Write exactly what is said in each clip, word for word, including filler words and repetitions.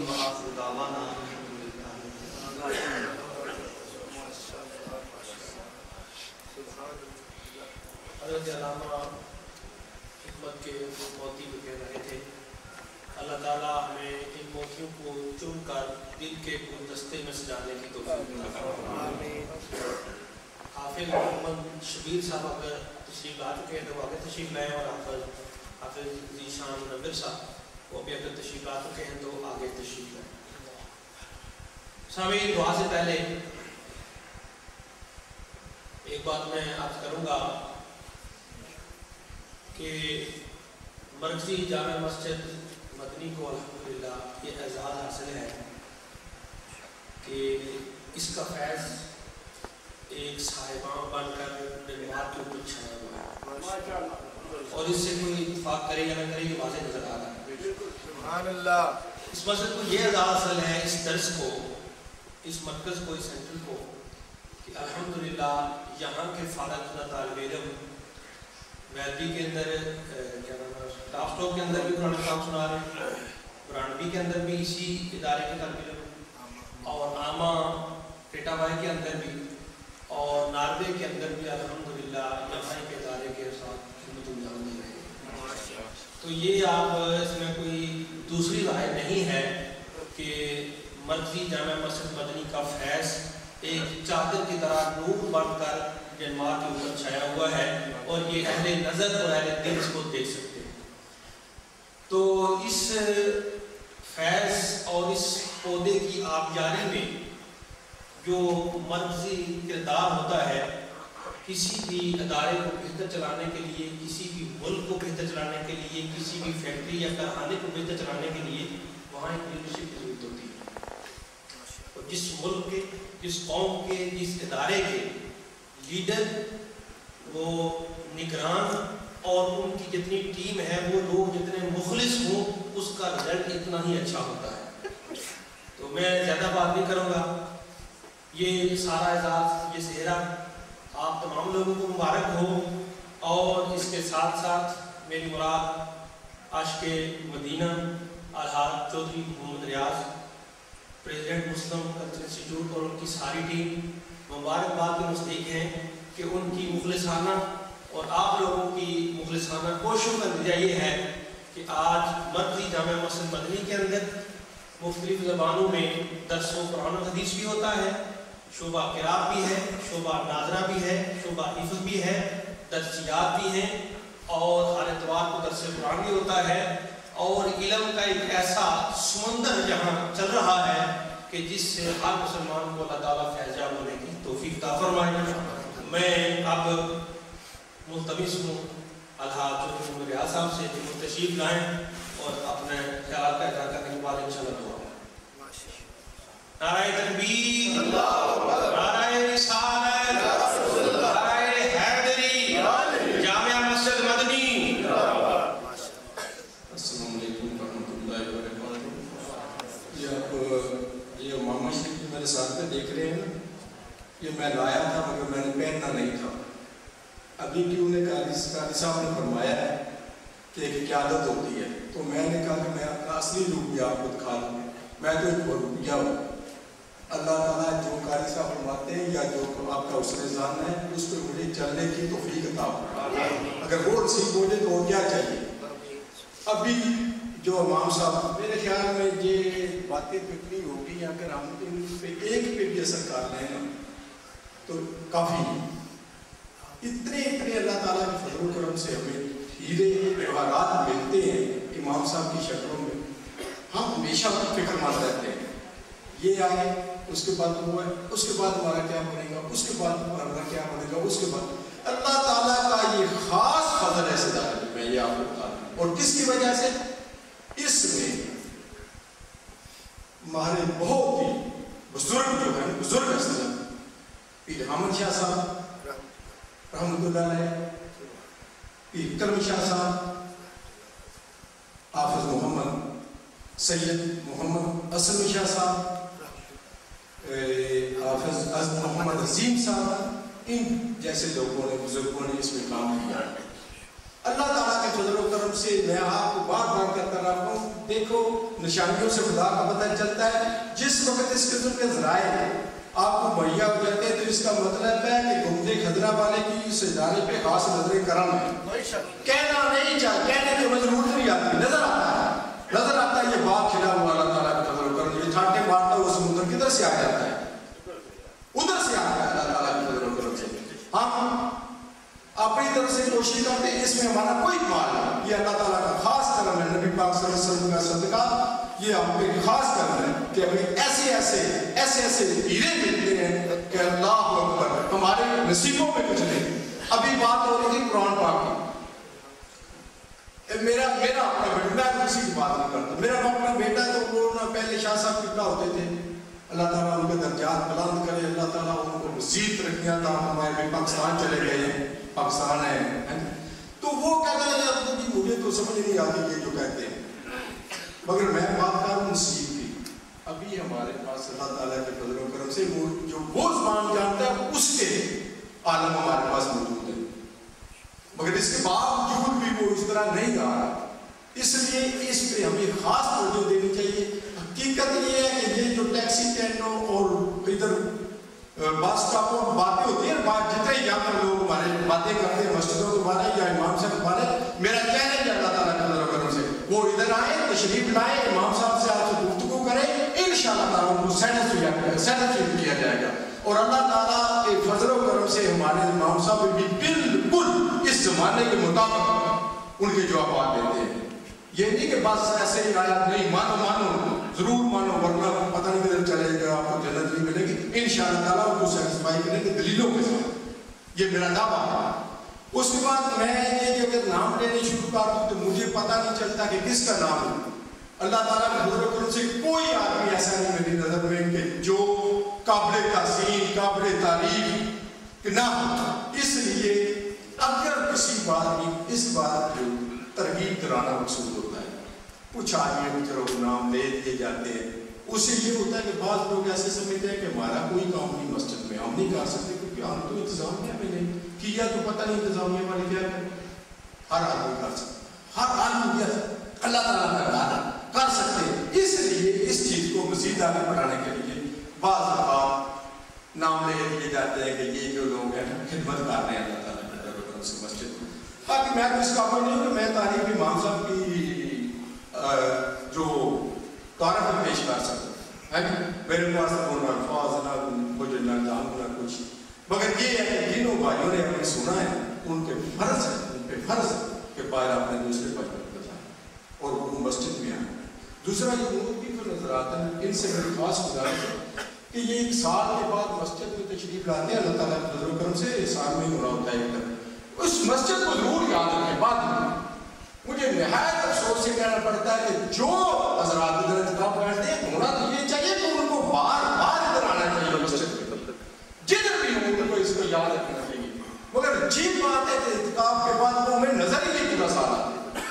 وآخر دعوانا الحمدللہ۔ حضرت علامہ حکمت کے موتی کو کہہ رہے تھے اللہ تعالیٰ ہمیں ان موتیوں کو چن کر دل کے گلدستے میں سجانے کی توفیق عطا فرمائے۔ حافظ محمد شبیر صاحب اگر تشریف لا چکے ہیں تو وہ آگے تشریف لائیں، اور حافظ حافظ ذیشان نبر صاحب وہ بھی اگر تشریف لا چکے ہیں تو آگے تشریف لائیں۔ سامعین، دعا سے پہلے ایک بات میں عرض کروں گا کہ مرکزی جامع مسجد مدنی کو الحمدللہ یہ اعزاز حاصل ہے کہ اس کا فیض ایک صاحبان بن کر بنوار کے اوپر چھایا ہوا ہے، اور اس سے کوئی اتفاق کرے یا نہ کرے یہ واضح نظر آ رہا ہے۔ سبحان اللہ۔ اس مسجد کو یہ اعزاز حاصل ہے، اس درس کو، اس مرکز کو، اس سینٹر کو، کہ الحمدللہ یہاں کے فارغ شدہ طالب علم ویدی کے اندر کیا نام ہے ٹاپ اسٹاپ کے اندر بھی قرآن پاک سنا رہے ہیں، برانڈی کے اندر بھی اسی ادارے کے طالب علم، اور آما ٹیٹا بائی کے اندر بھی، اور ناروے کے اندر بھی الحمدللہ یہاں کے ادارے کے ساتھ خدمت انجام دے رہے ہیں۔ تو یہ آپ اس میں کوئی دوسری رائے نہیں ہے کہ مرکزی جامع مسجد مدنی کا فیض ایک چادر کی طرح نور بن کر جنمار کے اوپر چھایا ہوا ہے، اور یہ اہل نظر اور اہل دل اس کو دیکھ سکتے ہیں۔ تو اس فیض اور اس پودے کی آبیاری میں جو مرکزی کردار ہوتا ہے، کسی بھی ادارے کو بہتر چلانے کے لیے، کسی بھی ملک کو بہتر چلانے کے لیے، کسی بھی فیکٹری یا کارخانے کو بہتر چلانے کے لیے وہاں ایک لیڈرشپ کی ضرورت ہوتی ہے، اور جس ملک کے، جس قوم کے، جس ادارے کے لیڈر، وہ نگران اور ان کی جتنی ٹیم ہے وہ لوگ جتنے مخلص ہوں اس کا رزلٹ اتنا ہی اچھا ہوتا ہے۔ تو میں زیادہ بات نہیں کروں گا، یہ سارا اعزاز، یہ سہرا آپ تمام لوگوں کو مبارک ہو، اور اس کے ساتھ ساتھ میری مراد عاشق مدینہ الحاج Chaudhry Muhammad Riaz, president Muslim cultural institute, اور ان کی ساری ٹیم مبارکباد کے مستحق ہیں کہ ان کی مخلصانہ اور آپ لوگوں کی مخلصانہ کوششوں کا نتیجہ یہ ہے کہ آج مرکزی جامع مسجد مدنی کے اندر مختلف زبانوں میں درس و قرآن و حدیث بھی ہوتا ہے، شعبہ قرات بھی ہے، شعبہ ناظرہ بھی ہے، شعبہ حفظ بھی ہے، درسیات بھی ہیں، اور ہر اتوار کو درس قرآن بھی ہوتا ہے، اور علم کا ایک ایسا سمندر یہاں چل رہا ہے کہ جس سے ہر مسلمان کو اللہ تعالیٰ فیضیاب ہونے کی توفیق عطا فرمائے۔ میں اب ملتمس ہوں الحاج چودھری محمد ریاض صاحب سے کہ وہ تشریف لائیں اور اپنے خیالات کا اظہار کرنے کے بعد انشاءاللہ دعا۔ نعرہ تکبیر، نعرہ رسالت، نعرہ حیدری، جامع مسجد مدنی۔ السلام علیکم ورحمۃ اللہ وبرکاتہ۔ یہ آپ یہ ماما شریف جو میرے ساتھ میں دیکھ رہے ہیں نا، یہ میں لایا تھا مگر میں نے پہننا نہیں تھا۔ ابھی بھی انہیں قاری صاحب نے فرمایا ہے کہ ایک قیادت ہوتی ہے، تو میں نے کہا کہ میں اپنا اصلی روپ بھی آپ کو دکھا دوں، میں تو ایک روپیہ ہوں۔ اللہ تعالیٰ جو قاری صاحب فرماتے ہیں یا جو آپ کا اس نے ذہن ہے اس پہ مجھے چلنے کی توفیق عطا فرمائے۔ اگر وہ رسیب ہو جائے تو اور کیا چاہیے۔ ابھی جو امام صاحب، میرے خیال میں یہ باتیں تو اتنی ہوگی، اگر ہم ان پہ ایک پہ بھی اثر کر لیں نا تو کافی ہے۔ اتنے اتنے اللہ تعالیٰ کے فضل و کرم سے ہمیں ہیرے جواہرات ملتے ہیں امام صاحب کی شکلوں میں، ہم ہمیشہ فکر مند رہتے ہیں، یہ آئے اس کے بعد وہ ہے، اس کے بعد ہمارا کیا بنے گا، اس کے بعد ہمارا کیا بنے گا، اس کے بعد اللہ تعالیٰ کا یہ خاص فضل ہے صداقت میں، یہ آپ کو بتا دوں۔ اور کس کی وجہ سے؟ اس میں ہمارے بہت ہی بزرگ جو ہیں، بزرگ اسلام پیر حامد شاہ صاحب رحمۃ اللہ علیہ، پیر کرم شاہ صاحب، حافظ محمد سید محمد اسلم شاہ صاحب، حافظ محمد عظیم صاحب، ان جیسے لوگوں نے، بزرگوں نے اس میں کام کیا۔ اللہ تعالیٰ کے فضل و کرم سے میں آپ کو بار بار کرتا رہا ہوں، دیکھو نشانیوں سے خدا کا پتہ چلتا ہے. جس وقت اس قسم کے ذرائع آپ کو مہیا ہو جاتے ہیں تو اس کا مطلب ہے کہ گمدے خضرہ والے کی اس ادارے پہ خاص نظر کرم ہے. کہنا نہیں چاہتا، کہنے کی ضرورت نہیں آتی، نظر آتا ہے، نظر آتا ہے یہ باغ کھلا ہوا اللہ تعالیٰ کا فضل و کرم. یہ چھانٹے مارتا ہوا سمندر کدھر سے آ جاتا ہے؟ ادھر سے آتا ہے اللہ تعالیٰ کے فضل و کرم سے. ہم اپنی طرف سے کوشش کرتے ہیں، اس میں ہمارا کوئی کمال نہیں. یہ اللہ تعالیٰ کا خاص کرم ہے، نبی پاک صلی اللہ علیہ وسلم کا صدقہ یہ ہم پہ خاص کرم ہے کہ ہمیں ایسے ایسے ایسے ایسے ہیرے ملتے ہیں کہ اللہ اکبر، ہمارے نصیبوں میں کچھ نہیں. ابھی بات ہو رہی تھی قرآن پاک کی. میرا میرا اپنا بیٹا، میں کسی کی بات نہیں کرتا، میرا اپنا بیٹا تو وہ نہ پہلے شاہ صاحب کتنا ہوتے تھے، اللہ تعالیٰ ان کے درجات بلند کرے، اللہ تعالیٰ ان کو مزید ترقیاں عطا فرمائے. بھی پاکستان چلے گئے ہیں، پاکستان ہے تو وہ کہتے ہیں آپ کو کہ مجھے تو سمجھ نہیں آتی یہ جو کہتے ہیں، مگر میں بات کر رہا ہوں نصیب کی. ابھی ہمارے پاس اللہ تعالیٰ کے فضل و کرم سے جو وہ زبان جانتا ہے اس کے عالم ہمارے پاس موجود ہے، مگر اس کے باوجود بھی وہ اس طرح نہیں آ رہا. اس لیے اس پہ ہمیں خاص توجہ دینی چاہیے. حقیقت یہ ہے کہ یہ جو ٹیکسی اسٹینڈوں اور ادھر بس اسٹاپوں پر باتیں ہوتی ہیں، بات جتنے یہاں پر لوگ ہمارے باتیں کرتے ہیں مسجدوں کے بارے یا امام صاحب کے بارے، میرا کہنا ہے کہ اللہ تعالیٰ کے فضل و کرم سے وہ ادھر آئیں، تشریف لائیں، امام صاحب سے آپ سے گفتگو کریں، انشاءاللہ تعالیٰ ان کو سیٹسفائی کیا جائے گا. اور اللہ تعالیٰ کے فضل و کرم سے ہمارے امام صاحب بھی بالکل اس زمانے کے مطابق ان کے جوابات دیتے ہیں. یہ نہیں کہ بس ایسے ہی آیا نہیں، مانو مانو ضرور مانو ورنہ پتہ نہیں کدھر چلے گا، آپ کو جنت نہیں ملے گی. انشاءاللہ تعالیٰ ان کو سیٹسفائی کریں گے دلیلوں کے ساتھ، یہ میرا دعویٰ ہے. اس کے بعد میں یہ اگر نام لینے شروع کر دوں تو مجھے پتہ نہیں چلتا کہ کس کا نام ہے. اللہ تعالیٰ کے فضل و کرم سے کوئی آدمی ایسا نہیں میری نظر میں کہ جو قابل تحسین قابل تعریف نہ ہو. اس لیے اگر کسی بات کی اس بات کو ترغیب کرانا مقصود ہوتا ہے، کچھ آدمی چلو نام لے دیے جاتے ہیں، اس سے یہ ہوتا ہے کہ بعض لوگ ایسے سمجھتے ہیں کہ ہمارا کوئی کام نہیں مسجد میں، ہم نہیں کر سکتے کیونکہ ہم تو انتظامیہ میں نہیں کیا، تو پتہ نہیں انتظامیہ والے کیا کریں. ہر آدمی کر سکتا، ہر آدمی کیا اللہ تعالیٰ کا ارادہ کر سکتے ہیں. اس لیے اس چیز کو مزید آگے بڑھانے کے لیے بعض اوقات نام لے دیے جاتے ہیں کہ یہ جو لوگ ہیں خدمت کر رہے ہیں اللہ تعالیٰ کی سے مسجد میں. باقی میں تو اس قابل نہیں کہ میں تاریخ امام صاحب کی جو تعارف میں پیش کر سکتا ہوں، میرے پاس نہ الفاظ نہ کچھ نہ نام نہ کچھ، مگر یہ ہے کہ جنہوں بھائیوں نے ہمیں سنا ہے ان کے فرض ہے ان پہ فرض ہے کہ پائر آپ نے دوسرے پر بتایا اور وہ مسجد میں آئے. دوسرا یہ لوگ بھی تو نظر آتا ہے، ان سے میری خاص گزارش ہے کہ یہ ایک سال کے بعد مسجد میں تشریف لاتے ہیں، اللہ تعالیٰ کے فضل و کرم سے سال میں ہی ہو رہا ہوتا ہے ایک طرح. اس مسجد کو ضرور یاد رکھیں. بعد میں مجھے نہایت افسوس سے کہنا پڑتا ہے کہ جو حضرات ادھر اتفاق بیٹھتے ہیں ہونا تو یہ چاہیے کہ ان کو بار بار ادھر آنا چاہیے مسجد میں، جدھر بھی ہو ان کو اس کو یاد رکھنا چاہیے. مگر عجیب بات ہے کہ اتفاق کے بعد وہ ہمیں نظر ہی نہیں پورا سال آتے،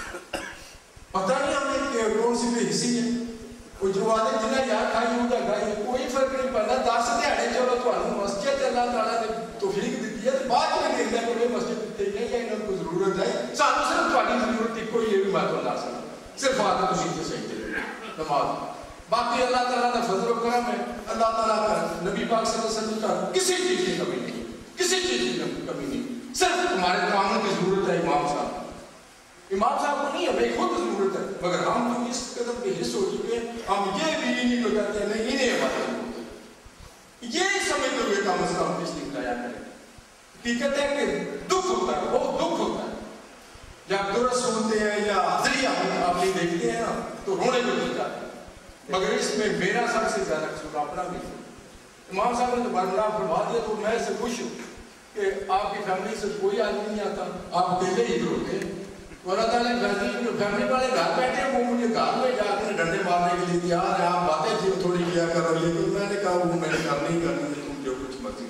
پتہ نہیں ہمیں کون سی بے حسی ہے. وہ جو آدھے جنہیں یاد کھائی ہوگا گائی کوئی فرق نہیں پڑتا. دس دیہڑے چلو تو مسجد اللہ تعالیٰ نے توفیق دیتی ہے، بعد میں دیکھتا ہے کہ مسجد دیتے ہیں یا انہوں کو ضرورت ہے. سانو صرف تھوڑی ضرورت ایک کوئی یہ بھی بات اللہ سے صرف آدھا تو سیدھے صحیح دے نماز. باقی اللہ تعالیٰ کا فضل و کرم ہے، اللہ تعالیٰ کا نبی پاک صلی اللہ علیہ وسلم کا کسی چیز کی کمی نہیں، کسی چیز کی کمی نہیں. صرف ہمارے کاموں کی ضرورت ہے امام صاحب امام صاحب کو نہیں، ہمیں خود ضرورت ہے. مگر ہم تو اس قدر بے حس ہو چکے ہیں، ہم یہ بھی نہیں تو کہتے ہیں نہیں انہیں ہماری ضرورت ہے. یہ سمجھتے ہوئے کا مسئلہ ہم اس لیے لایا کریں. حقیقت ہے کہ دکھ ہوتا ہے، بہت دکھ ہوتا ہے جب درست سنتے ہیں یا حضری آپ نہیں دیکھتے ہیں نا تو رونے کو مل جاتے ہیں. مگر اس میں میرا سب سے زیادہ قصور اپنا بھی ہے. امام صاحب نے تو برملا فرما دیا تو میں سے خوش ہوں کہ آپ کی فیملی سے کوئی آدمی نہیں آتا، آپ اکیلے ہی ادھر ہوتے ہیں. اللہ تعالیٰ کی فیملی والے گھر بیٹھے ہیں، وہ مجھے گھر میں جا کر ڈنڈے مارنے کے لیے تیار ہے، آپ باتیں تھی تھوڑی کیا کرو. لیکن میں نے کہا وہ میں نے کرنی ہی کرنی ہے، تم جو کچھ مرضی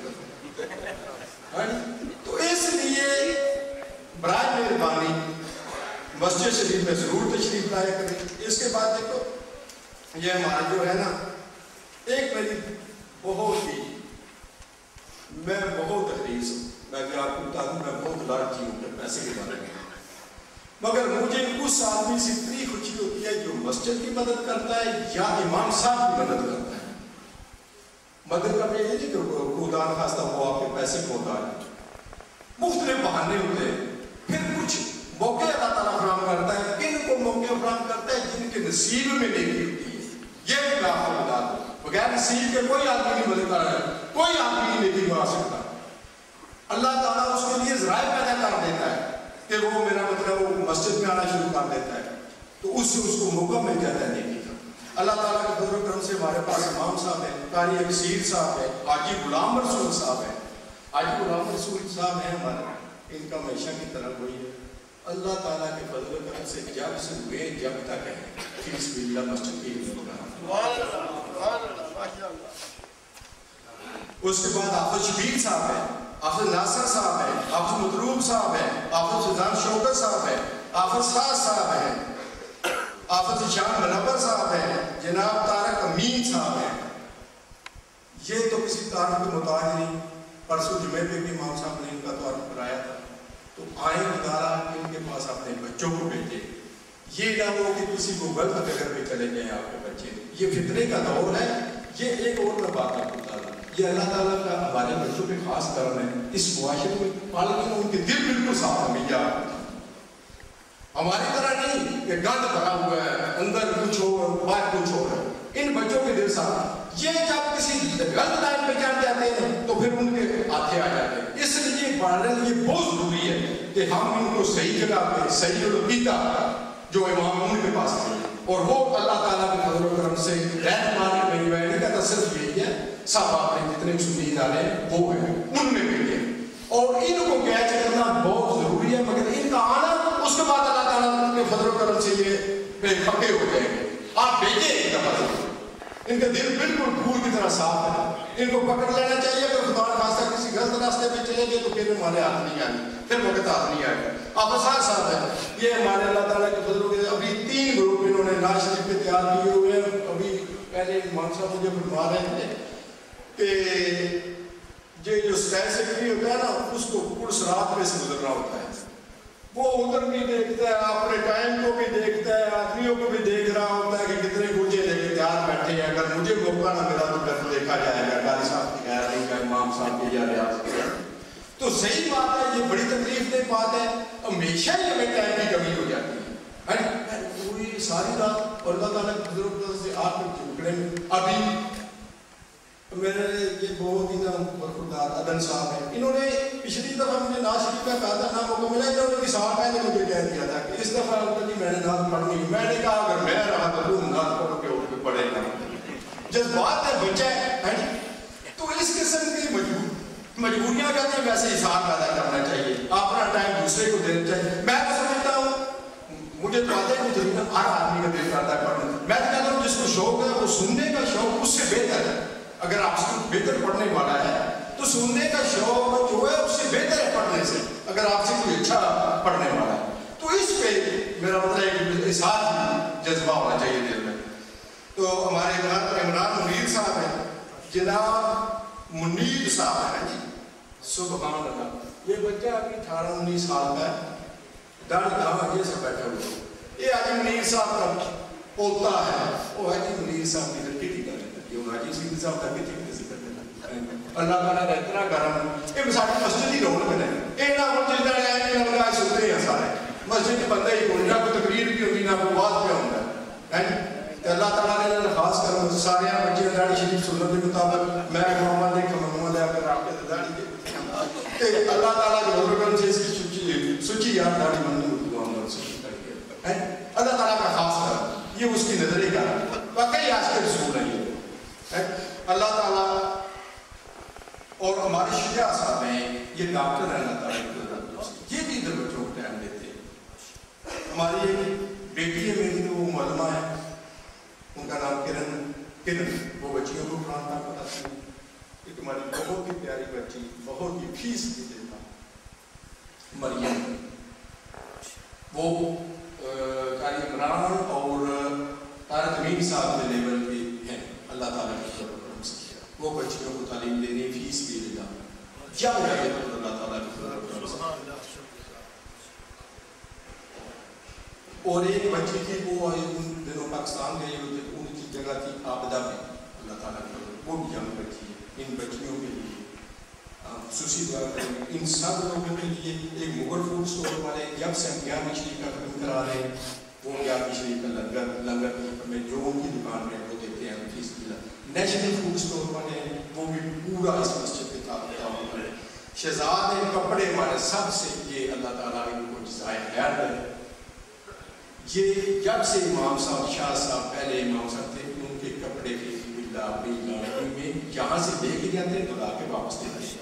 کرو. تو اس لیے برائے مہربانی مسجد شریف میں ضرور تشریف لایا کریں. اس کے بعد دیکھو یہ ہمارا جو ہے نا ایک میری بہت ہی میں بہت حریص ہوں، میں کہ آپ کو بتا دوں میں بہت لالچی ہوں پیسے کے بارے میں. مگر مجھے اس آدمی سے اتنی خوشی ہوتی ہے جو مسجد کی مدد کرتا ہے یا امام صاحب کی مدد کرتا ہے. مدد کا یہ نہیں کہ خدا نخواستہ وہ آپ کے پیسے پہنچا ہے. مختلف بہانے ہوتے ہیں. پھر کچھ موقع اللہ تعالیٰ فراہم کرتا ہے. کن کو موقع فراہم کرتا ہے جن کے نصیب میں نیکی ہوتی ہے. یہ بھی آپ کو بتا دو بغیر نصیب کے کوئی آدمی نہیں مدد کر رہا ہے, کوئی آدمی نہیں نیکی بنا سکتا. اللہ تعالیٰ اس کے لیے ذرائع پیدا کر دیتا ہے کہ وہ میرا مطلب وہ مسجد میں آنا شروع کر دیتا ہے, تو اس سے اس کو موقع مل جاتا ہے نیکی کا. اللہ تعالیٰ کے فضل و کرم سے ہمارے پاس امام صاحب ہیں, قاری اکثیر صاحب ہیں, حاجی غلام رسول صاحب ہیں. حاجی غلام رسول صاحب ہیں ہمارے, ان کا معیشہ کی طرح وہی ہے. اللہ تعالیٰ کے فضل و کرم سے جب سے ہوئے جب تک ہے فی سبیل اللہ مسجد کی اس کے بعد حافظ شبیر صاحب ہیں, حافظ ناصر صاحب ہیں, حافظ مطلوب صاحب ہیں, حافظ سلطان شوکت صاحب ہیں, حافظ خاص صاحب ہیں, حافظ شان منور صاحب ہیں, جناب طارق امین صاحب ہیں. یہ تو کسی تعارف کے محتاج نہیں. پرسوں جمعے پہ بھی امام صاحب نے ان کا تعارف کرایا تھا, تو آئیں ادارہ ان کے پاس اپنے بچوں کو بھیجے. یہ نہ ہو کہ کسی کو غلط فکر پہ چلے جائیں آپ کے بچے. یہ فتنے کا دور ہے. یہ ایک اور میں بات آپ کو بتا دوں, یہ اللہ تعالیٰ کا ہمارے بچوں پہ خاص کرم ہے. اس معاشرے میں پال کے ان کے دل بالکل صاف ہے. بھیا ہماری طرح نہیں کہ گند بھرا ہوا ہے, اندر کچھ ہو باہر کچھ ہو رہا ہے. ان بچوں کے دل صاف. یہ جب کسی غلط لائن پہ چڑھ جاتے ہیں تو پھر ان کے ہاتھے آ جاتے ہیں. اس لیے پڑھنے یہ بہت ضروری ہے کہ ہم ان کو صحیح جگہ پہ صحیح عقیدہ جو امام ان کے پاس ہے, اور وہ اللہ تعالیٰ کے فضل و کرم سے رہنمائی میں بیٹھنے کا تصرف یہی ہے. سب آپ نے جتنے سنی ادارے وہ ہیں ان میں بھی ہیں, اور ان کو کیچ کرنا بہت ضروری ہے. مگر ان کا آنا اس کے بعد اللہ تعالیٰ کے فضل و کرم سے یہ پکے ہو جائیں گے. آپ بھیجیں ایک دفعہ, ان کا دل بالکل پھول کی طرح صاف ہے. ان کو پکڑ لینا چاہیے. اگر خدا نخواستہ کسی غلط راستے پہ چلے گئے تو پھر ہمارے ہاتھ نہیں آئے, پھر وقت ہاتھ نہیں آئے گا. آپ آسان صاحب ہیں, یہ ہمارے اللہ تعالیٰ کے فضل کے ابھی تین گروپ انہوں نے ناز شریف پہ تیار کیے ہوئے ہیں. ابھی پہلے امام صاحب مجھے فرما رہے تھے کہ یہ جو اسٹیج سیکرٹری ہوتا ہے نا, اس کو پرسرات میں سے گزرنا ہوتا ہے. وہ ادھر بھی دیکھتا ہے, اپنے ٹائم کو بھی دیکھتا ہے, آدمیوں کو بھی دیکھ رہا ہوتا ہے کہ کتنے گوجے لے کے تیار بیٹھے ہیں. اگر مجھے موقع نہ ملا تو پھر دیکھا جائے گا قاری صاحب کی کہہ رہی ہے, امام صاحب کی یا ریاض کی. تو صحیح بات ہے, یہ بڑی تکلیف دہ بات ہے. ہمیشہ ہی ہمیں ٹائم کی کمی ہو جاتی ہے. پوری ساری رات اور اللہ تعالیٰ کے فضل سے آپ کے ٹکڑے میں. ابھی میرے یہ بہت ہی برخوردار عدن صاحب ہیں, انہوں نے پچھلی دفعہ مجھے ناز شریف کا کہا تھا, نام موقع ملا, انہوں نے سال پہلے مجھے کہہ دیا تھا کہ اس دفعہ میں نے ناز پڑھنی. میں نے کہا اگر میں رہا تو تم ناز پڑھ کے اٹھ کے پڑھے گا. جذبات ہے, بچہ ہے, تو اس قسم کی مجبور مجبوریاں کہتے ہیں ویسے حساب پیدا کرنا چاہیے. اپنا ٹائم دوسرے کو دینا چاہیے. میں تو سمجھتا ہوں, مجھے تو آتے ہیں مجھے ہر آدمی کا دل کرتا ہے پڑھنے. میں تو کہتا ہوں جس کو شوق ہے وہ سننے کا شوق اس سے بہتر ہے. اگر آپ سے بہتر پڑھنے والا ہے تو سننے کا شوق جو ہے اس سے بہتر ہے پڑھنے سے, اگر آپ سے کوئی اچھا پڑھنے والا ہے. تو اس پہ میرا مطلب ایک احساس جذبہ ہونا چاہیے دل میں. تو ہمارے عمران منیر صاحب ہیں, جناب منیر صاحب ہیں جی, سبحان اللہ. یہ بچہ ابھی اٹھارہ انیس سال کا ہے, داڑھی کہاں یہ سب بیٹھے ہوئے. یہ حاجی منیر صاحب کا پوتا ہے, وہ حاجی منیر صاحب کی درکی تھی کرنے جو حاجی منیر صاحب تک تھی کسی کرنے. اللہ تعالیٰ کا اتنا کرم. یہ ساری مسجد ہی رونق ہے. یہ نہ مسجد جانے آئے ہیں لگائے سنتے ہیں سارے. مسجد کے بندے ہی کوئی نہ کوئی تقریر بھی ہوگی نہ کوئی بات پہ ہوتا ہے. اللہ تعالیٰ نے خاص کرم سارے بچے داڑھی شریف سنت کے مطابق میں محمد ایک محمد ہے اگر آپ کے داڑھی کے اللہ تعالیٰ کے حکم سے اس کی سچی یاد داڑھی بندی اللہ تعالیٰ کا خاص کرم. یہ اس کی نظری کا واقعی آج کے رسول ہے. اللہ تعالیٰ اور ہمارے شجاع صاحب ہیں, یہ ڈاکٹر ہیں, اللہ تعالیٰ یہ بھی ادھر بچوں کو ٹائم دیتے ہیں. ہماری ایک بیٹی ہے میری, تو وہ معلومہ ہے, ان کا نام کرن کرن وہ بچیوں کو قرآن پاک بتاتی ہیں. ایک ہماری بہت ہی پیاری بچی, بہت ہی فیس بھی دیتا, مریم, وہ قاری عمران اور طارق امین صاحب کے لیول پہ ہیں. اللہ تعالیٰ کی کرم سے وہ بچیوں کو تعلیم دینے, فیس بھی دیتا, کیا ہو جائے تو اللہ تعالیٰ کی کرم سے. اور ایک بچی تھی وہ ان دنوں پاکستان گئی ہوئی تھی، ان کی جگہ تھی آبدہ میں، اللہ تعالیٰ کی وہ بھی ینگ بچی ہے. ان بچیوں کے لیے خصوصی دعا کریں گے. ان سب لوگوں کے لیے ایک مغل فوڈ اسٹور والے جب سے ہم گیارہویں شریف کا ختم کرا رہے ہیں وہ گیارہویں شریف کا لنگر لنگر میں جو ان کی دکان میں وہ دیتے ہیں فیس کی. نیشنل فوڈ اسٹور والے ہیں وہ بھی پورا اس مسجد کے تعاون کریں. شہزاد کپڑے والے سب سے یہ اللہ تعالیٰ ان کو جزائے خیر دے. یہ جب سے امام صاحب شاہ صاحب پہلے امام صاحب تھے ان کے کپڑے کی بلا بلا میں یہاں سے لے کے جاتے تو لا کے واپس دیتے ہیں.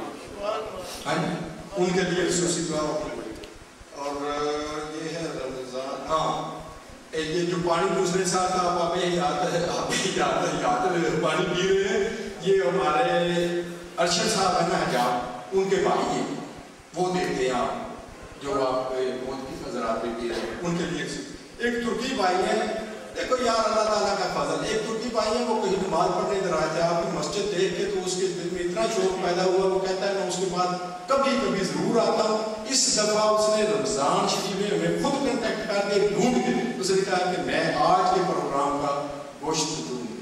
ان کے لیے خصوصی دعا ہوگی. اور یہ ہے رمضان. ہاں یہ جو پانی دوسرے ساتھ آپ آپ یاد ہے آپ یاد ہے یاد پانی پی رہے ہیں یہ ہمارے ارشد صاحب ہیں نا حجاب ان کے بھائی ہیں وہ دیتے ہیں آپ جو آپ موت کی حضرات پہ پی رہے ہیں ان کے لیے. ایک ترکی بھائی ہیں دیکھو یار اللہ تعالیٰ کا فضل. ایک ترکی بھائی ہیں وہ کہیں نماز پڑھنے ادھر آئے تھے آپ کی مسجد دیکھ کے تو اس کے دل میں اتنا شوق پیدا ہوا وہ کہتا ہے میں اس کے بعد کبھی کبھی ضرور آتا ہوں. اس دفعہ اس نے رمضان شریف میں ہمیں خود کنٹیکٹ کر کے ڈھونڈ کے اس نے کہا کہ میں آج کے پروگرام کا گوشت دوں گی.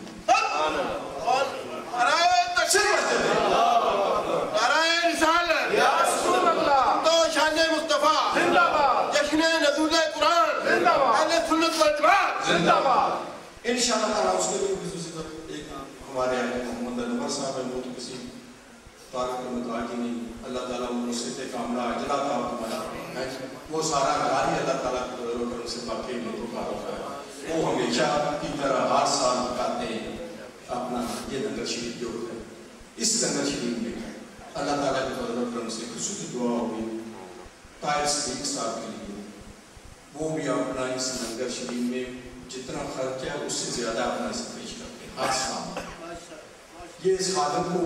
ان شاء اللہ تعالیٰ اس کے لیے خصوصی طور ایک ہمارے محمد انور صاحب ہیں وہ تو کسی طارق المدعا کی نہیں اللہ تعالیٰ ان سے سے کاملہ اجرا تھا ہمارا وہ سارا گاری اللہ تعالیٰ کی فضل و کرم سے باقی نہیں کا ہوتا ہے. وہ ہمیشہ کی طرح ہر سال بتاتے ہیں اپنا یہ لنگر شریف جو ہے اس لنگر شریف میں اللہ تعالیٰ کی فضل و کرم سے خصوصی دعا ہوگی طاہر صدیق صاحب کے لیے. وہ بھی اپنا اس لنگر شریف میں جتنا خرچ ہے اس سے زیادہ اپنا اس پیش کرتے ہیں ہر سال. یہ اس خادم کو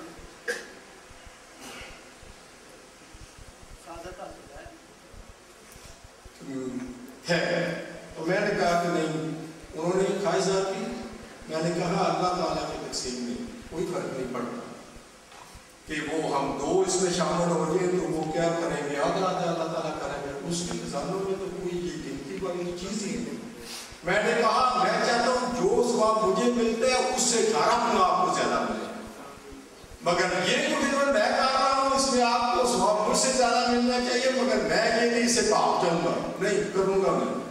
ہے تو میں نے کہا کہ نہیں انہوں نے خواہشات کی. میں نے کہا اللہ تعالیٰ کے تقسیم میں کوئی فرق نہیں پڑتا کہ وہ ہم دو اس میں شامل ہو گئے تو وہ کیا کریں گے آدھا آدھا اللہ تعالیٰ کریں گے. اس کے خزانوں میں تو کوئی یہ گنتی والی چیز ہی نہیں. میں نے کہا میں چاہتا ہوں جو ثواب مجھے ملتے ہیں اس سے اٹھارہ گنا آپ کو زیادہ ملے مگر یہ جو خدمت میں کر رہا ہوں اس میں آپ کو ثواب مجھ سے زیادہ ملنا چاہیے مگر میں یہ نہیں اسے بھاگ جاؤں گا نہیں کروں گا میں.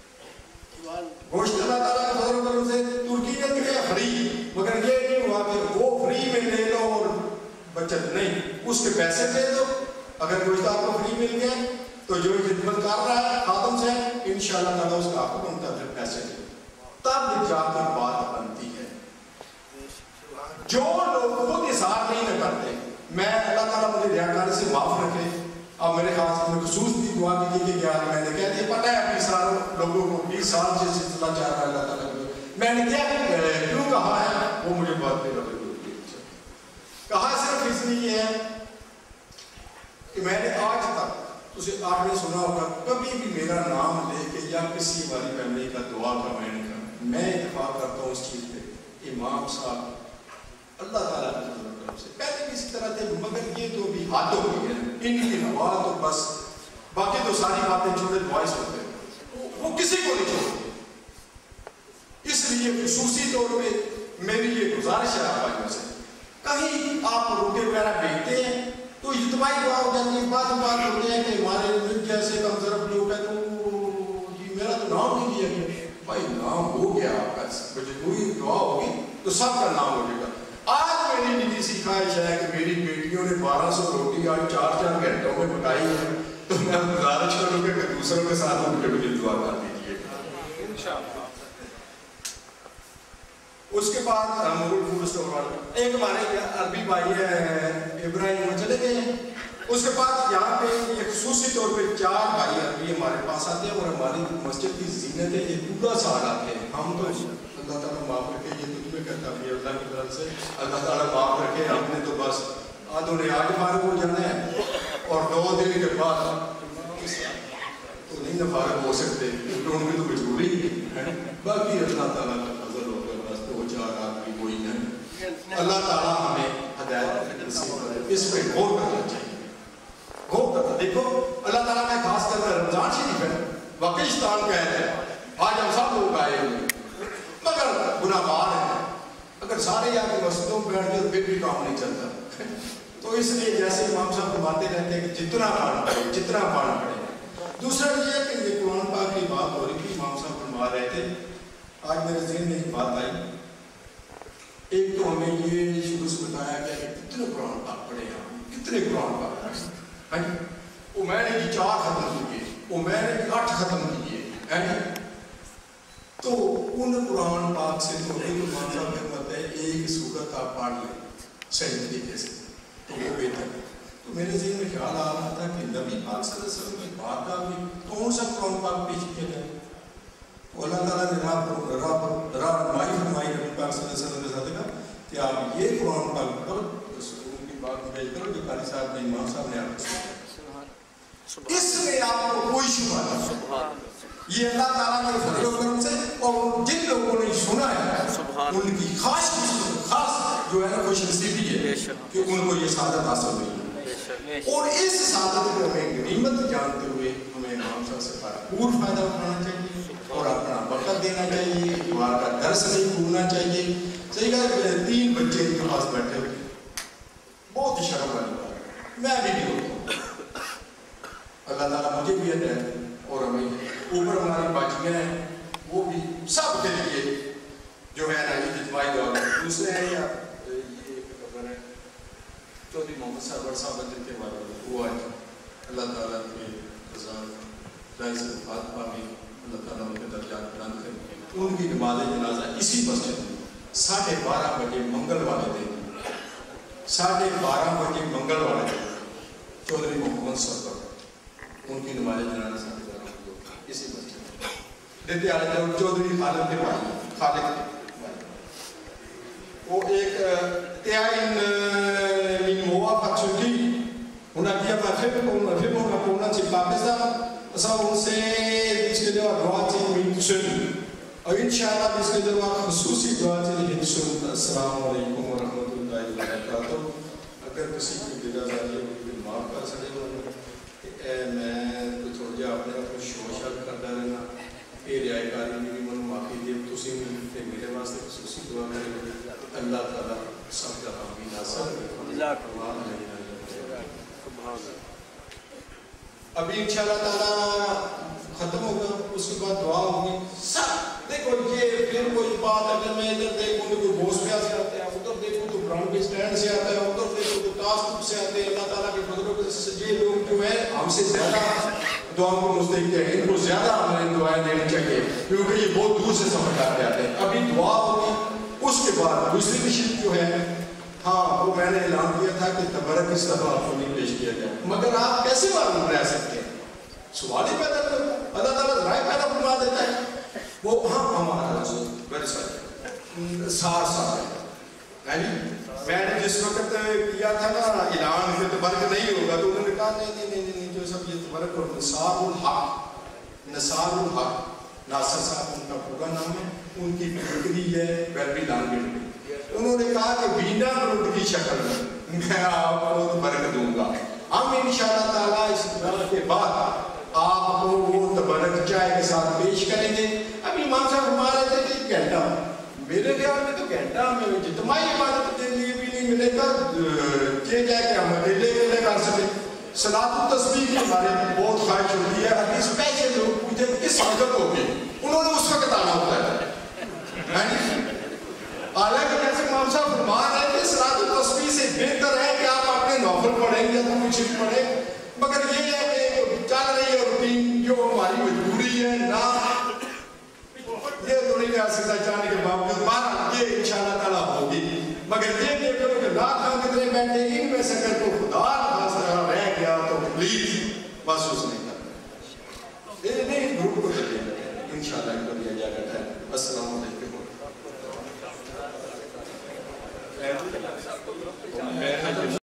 گوشت اللہ تعالیٰ کے فضل و کرم سے ترکی نے دیا فری مگر یہ نہیں ہوا کہ وہ فری میں لے لو اور بچت نہیں اس کے پیسے دے دو. اگر گوشت آپ کو فری مل گیا تو جو خدمت کر رہا ہے خادم سے انشاءاللہ تعالیٰ اس کا آپ کو منتظر پیسے دے تب جا کر بات بنتی ہے. جو لوگ خود اظہار نہیں نہ کرتے میں اللہ تعالیٰ مجھے ریاکاری سے معاف رکھے. اب میرے خاص میں خصوص بھی دعا کی کہ گیا میں نے کہہ دیا پتہ ہے بیس سال لوگوں کو بیس سال سے سلسلہ چل رہا ہے اللہ تعالیٰ کو میں نے کیا کیوں کہا ہے وہ مجھے بہت دیر کہا. صرف اس لیے ہے کہ میں نے آج تک اسے آپ نے سنا ہوگا کبھی بھی میرا نام لے کے یا کسی ہماری فیملی کا دعا کا میں نے کہا میں اتفاق کرتا ہوں اس چیز پہ امام صاحب اللہ تعالیٰ کی طرف سے پہلے بھی اسی طرح تھے مگر یہ تو بھی حد ہو گئی ہے ان کی ہوا تو بس باقی تو ساری باتیں چھوڑے دعائیں ہوتے ہیں وہ کسی کو نہیں چھوڑتے. اس لیے خصوصی طور پہ میری یہ گزارش ہے آپ بھائیوں سے کہیں آپ روٹے وغیرہ بیچتے ہیں تو اجتماعی دعا ہو جاتی ہے. بعض بات ہوتے ہیں کہ ہمارے جیسے کم ضرب لوگ ہیں تو جی میرا تو نام نہیں دیا گیا. بھائی نام ہو گیا آپ کا کوئی دعا ہوگی تو سب کا نام ہو جائے گا. آج میری نجی سی خواہش ہے کہ میری بیٹیوں نے بارہ سو روٹی آج چار چار گھنٹوں میں پکائی ہے تو میں گزارش کروں گا کہ دوسروں کے ساتھ ان کے مجھے دعا کر دیجیے گا. اس کے بعد ایک ہمارے عربی بھائی ہیں ابراہیم وہ چلے گئے ہیں. اس کے بعد یہاں پہ یہ خصوصی طور پہ چار بھائی عربی ہمارے پاس آتے ہیں اور ہماری مسجد کی زینت ہے یہ پورا سال آتے ہیں. ہم تو اللہ تعالیٰ معاف رکھے یہ تو تمہیں کہتا بھی اللہ کی طرف سے اللہ تعالیٰ معاف رکھے. ہم نے تو بس آدھوں نے آج فارغ ہو جانا ہے اور دو دن کے بعد تو نہیں نہ فارغ ہو سکتے کیونکہ ان کی تو مجبوری ہے. باقی اللہ تعالیٰ کا فضل ہو کر بس دو چار آدمی کوئی نہیں. اللہ تعالیٰ ہمیں ہدایت اس پہ غور کرنا چاہیے. غور کرنا دیکھو اللہ تعالیٰ نے خاص کر رمضان شریف ہے واقعی بلوچستان گئے تھے, آج ہم سب لوگ آئے ہوئے مگر گناہگار ہیں. اگر سارے یا کے مسجدوں میں بیٹھ جائے پھر بھی کام نہیں چلتا. تو اس لیے جیسے امام صاحب فرماتے رہتے ہیں کہ جتنا پڑھنا پڑے جتنا پڑھنا پڑے. دوسرا یہ ہے کہ یہ قرآن پاک کی بات ہو رہی تھی, امام صاحب فرما رہے تھے, آج میرے ذہن میں ایک بات آئی. ایک تو ہمیں یہ شروع سے بتایا گیا کہ کتنے قرآن پاک پڑھے ہیں, کتنے قرآن پاک پڑھے ہیں. وہ میں نے جی چار ختم کیے, وہ میں نے جی آٹھ ختم کیے ہیں. تو ان قرآن پاک سے تو امام صاحب نے بتایا ایک سورت آپ پڑھ لیں صحیح طریقے سے تو وہ بہتر ہے. تو میرے ذہن میں خیال آ رہا تھا کہ نبی پاک صلی اللہ علیہ وسلم کی بات کا بھی کون سا قرآن پاک پیش کیا جائے. تو اللہ تعالیٰ نے راہ راہ رہنمائی فرمائی نبی پاک صلی اللہ علیہ وسلم کے ساتھ کہا کہ آپ یہ قرآن پاک پڑھو, ان کی بات پیش کرو جو قاری صاحب نے امام صاحب نے آپ کو سنایا. اس میں آپ کو کوئی شبہ نہیں. یہ اللہ تعالیٰ کے فضل و کرم سے, اور جن لوگوں نے سنا ہے ان کی خاص خاص جو ہے نا خوش نصیبی ہے کہ ان کو یہ سعادت حاصل ہوئی ہے. اور اس سعادت کو ہمیں غنیمت جانتے ہوئے ہمیں امام صاحب سے بھرپور فائدہ اٹھانا چاہیے اور اپنا وقت دینا چاہیے, دعا کا درس نہیں بھولنا چاہیے. صحیح کہا, تین بچے ان کے پاس بیٹھے ہوئے, بہت ہی شرم والی بات, میں بھی نہیں ہوتا. اللہ تعالیٰ مجھے بھی ہے اور ہمیں اوپر ہماری باقیاں ہیں وہ بھی سب کے لیے جو ہے نا یہ اجتماعی دعا. دوسرے ہیں یا یہ خبر ہے چودھری محمد صاحب صاحب جن کے بارے میں وہ آج اللہ تعالیٰ کے خزان رائے سے فاطمہ میں اللہ تعالیٰ ان کے درجات بلند کریں. ان کی نماز جنازہ اسی مسجد میں ساڑھے بارہ بجے منگل والے دن ساڑھے بارہ بجے منگل والے دن چودھری محمد صاحب ان کی نماز جنازہ ساڑھے بارہ بجے اسی مسجد میں دیتے آ رہے تھے. چودھری خالد کے بھائی خالد کے بھائی وہ ایک تیائن من موافق شدی انہا کیا با فیبون فیبون اپونا چی پاپیزا اسا ان سے دیس کے دعا دعا چی من سن اور انشاءاللہ دیس کے دعا خصوصی دعا چی من سن. السلام علیکم ورحمت اللہ وبرکاتہ. اگر کسی کی بدا ذاتی ہے معاف کر سکے تو اے میں تو چھوڑ جا اپنے اپنے شوشل کرتا رہنا اے رعائی کاری بھی من معافی دے تسی ملتے میرے واسطے خصوصی دعا کریں. اللہ تعالیٰ سب کا حامی ناصر ابھی انشاءاللہ تعالیٰ ختم ہوگا, اس کے بعد دعا ہوگی. سب دیکھو یہ پھر کوئی بات اگر میں ادھر دیکھوں تو کوئی بوس پہ سے آتے ہیں, ادھر دیکھوں تو برانڈ کے سٹینڈ سے آتا ہے, ادھر دیکھوں تو ٹاسک سے آتے ہیں. اللہ تعالیٰ کے فضلوں سے یہ لوگ جو ہے ہم سے زیادہ دعاؤں کو مستحق ہیں, ان کو زیادہ ہمیں دعائیں دینی چاہیے کیونکہ یہ بہت دور سے سفر کرتے آتے ہیں. ابھی دعا ہوگی, اس کے بعد دوسری تشریف جو ہے ہاں وہ میں نے اعلان کیا تھا کہ تبرک اس طرح آپ کو نہیں پیش کیا جائے, مگر آپ کیسے معلوم رہ سکتے ہیں, سوال ہی پیدا کرتا ہے. اللہ تعالیٰ رائے پیدا فرما دیتا ہے. وہ ہاں ہمارا رسول میرے ساتھ سار سار ہے. میں نے جس وقت کیا تھا نا اعلان کہ تبرک نہیں ہوگا تو انہوں نے کہا نہیں نہیں نہیں نہیں جو سب یہ تبرک اور نثار الحق نثار الحق ناصر صاحب ان کا پورا نام ہے, ان کی بکری ہے ویلبی لانگیٹ. انہوں نے کہا کہ بینا بروٹ کی شکل میں میں آپ کو تبرک دوں گا. ہم انشاءاللہ تعالیٰ اس دعا کے بعد آپ کو وہ تبرک چائے کے ساتھ پیش کریں گے. ابھی امام صاحب فرما رہے تھے کہ گھنٹہ, میرے خیال میں تو گھنٹہ میں جتماعی عبادت کے لیے بھی نہیں ملے گا کہ جائے کہ ہم اکیلے اکیلے کر سکیں. صلاۃ التسبیح کی ہمارے بہت خواہش ہوتی ہے. ابھی اسپیشل لوگ پوچھتے کس وقت ہوگی, انہوں نے اس وقت آنا ہوتا ہے. حالانکہ جیسے امام صاحب فرما رہے تھے صلاۃ التسبیح سے بہتر ہے کہ آپ اپنے نوفل پڑھیں یا تو کچھ پڑھیں, مگر یہ ہے کہ چل رہی ہے روٹین جو ہماری مجبوری ہے نہ یہ تو نہیں کہہ سکتا چاہنے کے باوجود بارہ یہ انشاءاللہ تعالیٰ ہوگی. مگر یہ دیکھو کہ لاکھ ہم کتنے بیٹھے ان میں سے اگر تو خدا خاص طرح رہ گیا تو پلیز محسوس نہیں کرنا. یہ نہیں گروپ کو چلے انشاءاللہ ان کو دیا جا کرتا ہے. السلام علیکم. میں